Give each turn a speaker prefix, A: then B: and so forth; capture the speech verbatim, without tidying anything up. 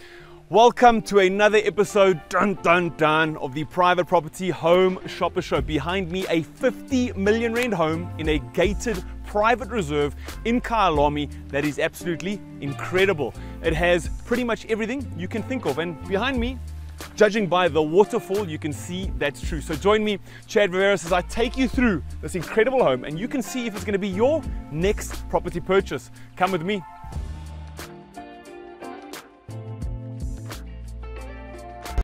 A: Welcome to another episode, dun dun dun, of the Private Property Home Shopper Show. Behind me, a fifty million rand home in a gated private reserve in Kyalami that is absolutely incredible. It has pretty much everything you can think of, and behind me, judging by the waterfall, you can see that's true. So join me, Chad Viveiros, as I take you through this incredible home and you can see if it's going to be your next property purchase. Come with me.